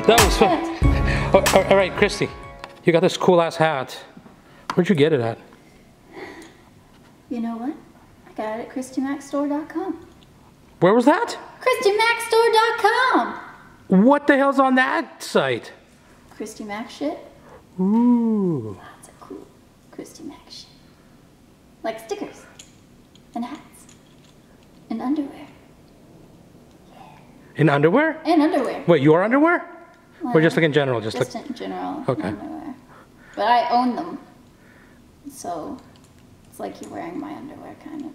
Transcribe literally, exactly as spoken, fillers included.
That was fun. Oh, all right, Christy, you got this cool ass hat. Where'd you get it at? You know what? I got it at Christy Mack store dot com. Where was that? Christy Mack store dot com. What the hell's on that site? Christy Mack shit. Ooh. Lots of cool Christy Mack shit. Like stickers. And hats. And underwear. Yeah. In underwear? And underwear. Wait, your underwear? Well, or just like in general? Just, just like... in general. Okay. Underwear. But I own them. So it's like you're wearing my underwear, kind of.